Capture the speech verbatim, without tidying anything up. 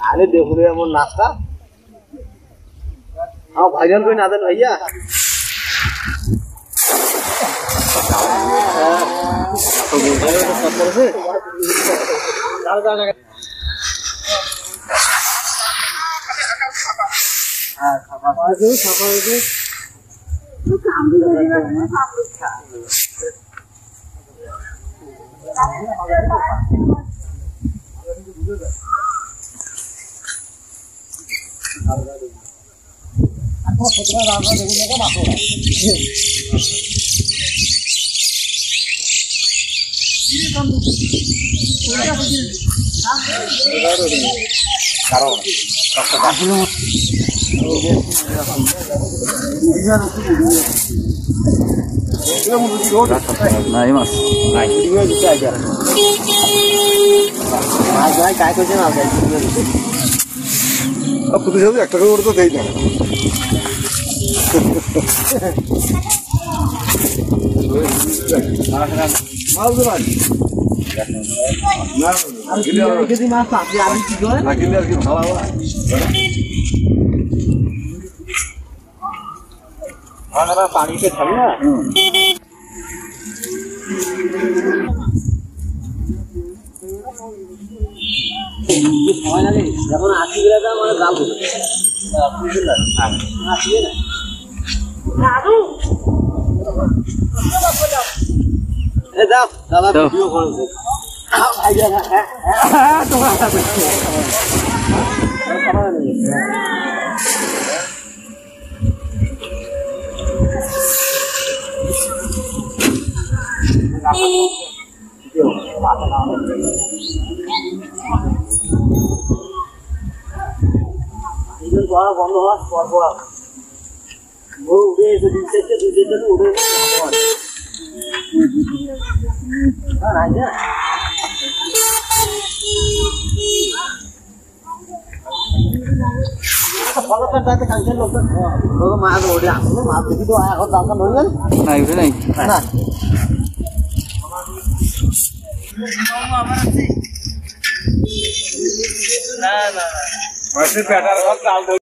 আরে দেখুন এমন নাস্তা हाँ भाईजान कोई नादन भैया तो बोलते हैं तो पत्थर से डाल डाल हाँ खापा जो खापा जो तो काम भी करेगा ना काम भी था aku putra raga dengan apa bapak? Ini kan sudah begini. Karo. Kasih Nah, Mas. Nah, ini bisa aja. Nah, saya kayak kerja apa? Aku tuh jadi aktor orang tuh tidak. Mau berapa? Nah, kita masak di hari itu kan? Lagi lagi halal. Karena पानी पे था ना ये समय लगे যখন আসি গেলে তো মানে গাল হবে আসি না দাদু এ দাও দাদা ভিডিও করছে আ ভাইয়া হ্যাঁ তোমার সাথে বড় বন্ধ হওয়ার পর পর ও উড়ে এসে দিন থেকে দুই দিন উড়ে না না না ফলো করতে কাঞ্চন লোক লোক মাছ ওড়ে আসলো মাছ দেখি তো এখন দাম ধরলেন না উঠে নাই না না না মাছের প্যাটার সব ডাল